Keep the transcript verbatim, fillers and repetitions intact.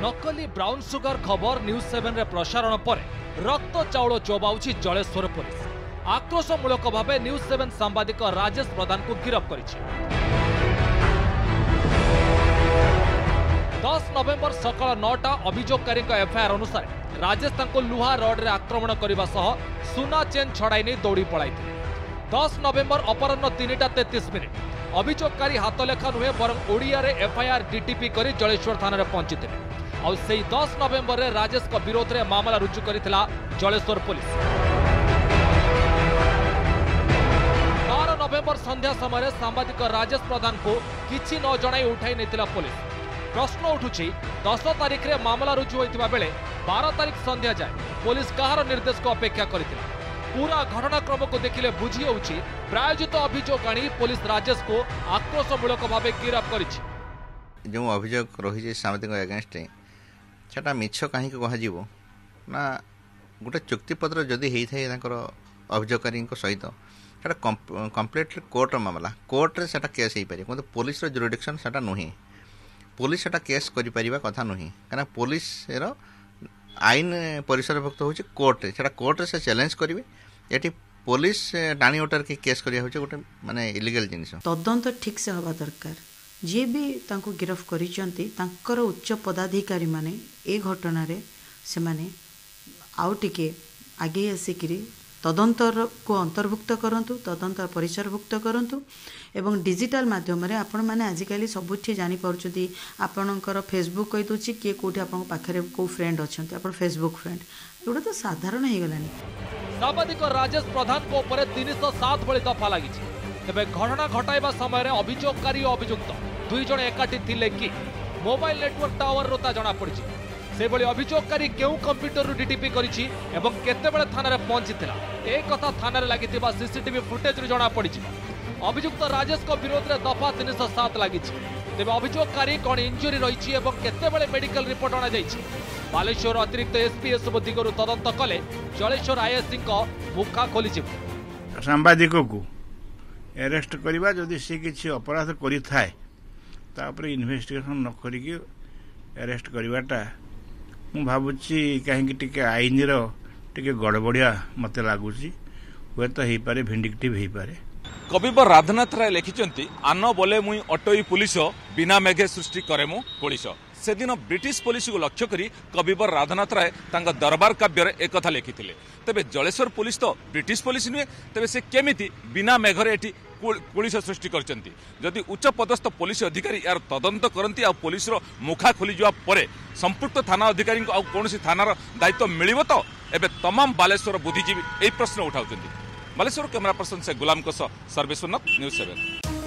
नकली brown sugar खबर news seven रे प्रसारण पर रक्त चाउल चोबाउछि जलेश्वर पुलिस। आक्रोशमूलक भाव न्यूज सेवन सांबादिक राजेश प्रधान को गिरफ्त करिछि। दस नवेम्बर सकाल नौटा अभियोगकारी एफआईआर अनुसार राजेश तांको लुहा रड रे आक्रमण करने सह सुना चेन छड़ाई नहीं दौड़ी पड़ाई। दस नवेम्बर अपराह्न तीनटा तेतीस मिनिट अभियोगकारी हाथलेखा नुहे बरं ओडिया रे एफआईआर डीटीपी करी जलेश्वर थाना रे पहुंची और से दस नवेम्बर रे राजेश को विरोध में मामला रुजु करिथिला जलेश्वर पुलिस। बारह नवेम्बर संध्या समय सांबादिक राजेश प्रधान को किछि न जणाई उठाई नेतिला पुलिस। प्रश्न उठुछि दस तारिख रे मामला रुजु होइतिबा बेले बारह तारिख संध्या जाए पुलिस कहार निर्देश को अपेक्षा करिथिला। पूरा घटनाक्रम को देखिले बुझी होउछि प्रायोजित अभियोग आनी पुलिस राजेश को आक्रोशमूलक भाव गिरफ्त करिछि। जो अभियोग रही सांबादिक अगेंस्ट सेटा मिछ कहीं कह ना गोटे चुक्तिपत्र जदि होता अभियोगकारी सहित कम्प्लीट कोर्ट मामला कोर्ट रे सेटा केस हो पारे किंतु पुलिस जुरिडिक्शन सेटा नुहे पुलिस सेटा केस करि परिबा कथा नुहे कारण पुलिस रो आईन परिसरभुक्त होची कोर्ट रे सेटा कोर्ट रे से चैलेंज करिवे एटी पुलिस टाणी ओटर के केस करिया होची गोटे माने इलीगल जिनिस तदंत ठीक से हवा दरकार। जी भी तांको गिरफ्त करिसंती तांकर उच्च पदाधिकारी माने ए घटना रे से माने आउ टिके आगे आसिकरी तदंतर को अंतर्भुक्त करंतु तदंतर परिसरभुक्त करंतु एवं डिजिटल माध्यम रे आपण माने आजिकली सबुठी जानि परछुती आपणकर फेसबुक कहि दोछि के कोठी आपण पाखरे को फ्रेंड अछंती आपण फेसबुक फ्रेंड एटा तो साधारण हे गलानी। सांबादिक राजेश प्रधान को ऊपर तीन सौ सात भली दफा लागि तेबे घटना घटाइबा समय रे अभियोगकारी और अभियुक्त दुई जण एकाठी थिले कि मोबाइल नेटवर्क टावर रोता जना पड़छि से भली अभियोगकारी केउ कंप्यूटर रु डीटीपी करिछि एवं केते बेले थाना रे पहुंचिथिला ए कथा थाना रे लागिथिबा सीसीटीवी फुटेज रु जना पड़छि। अभियुक्त राजेश को विरोध रे दफा तीन सौ सात लागिछि तेबे अभियोगकारी कोन इंजुरी रहिछि एवं केते बेले मेडिकल रिपोर्ट आना जाइछि। बालेश्वर अतिरिक्त एसपी एसबू दिगरु तदंत कले जलेश्वर आईएससी को मुखा खोलिछि। सांबादिक को अरेस्ट करबा जदि से किछि अपराध करि थाए तापर इन्वेस्टिगेशन न करिकि अरेस्ट करवाटा मु भावुची कहीं टिके आईन रो टिके गड़बड़िया मत लगुच हे तो हो पारे भिंडिकेटिव हो पारे। कविवर राधानाथ राय लिखिंट आन बोले मुई अटोई पुलिस बिना मेघे सृष्टि करे मु पुलिस से दिन ब्रिटिश पुलिस को लक्ष्य करी कविवर राधानाथ राय तांका दरबार काव्य एक कथा लिखिथिले। तेबे जलेश्वर पुलिस तो ब्रिटिश पुलिस नुहे तेबे से केमिति बिना मेघरे एठी पुलिस सृष्टि करचंती। जदि उच्च पदस्थ पुलिस अधिकारी यार तदंत करंती आ पुलिस रो मुखा खोली जवा परे संपुक्त थाना अधिकारी को आ कोनोसी थानार दायित्व मिलिबो तो एबे तमाम बालेश्वर बुद्धिजीवी एई प्रश्न उठाउचंती। बालेश्वर कैमरा पर्सन से गुलाम कोस सर्वेश्वर न्यूज सेवन।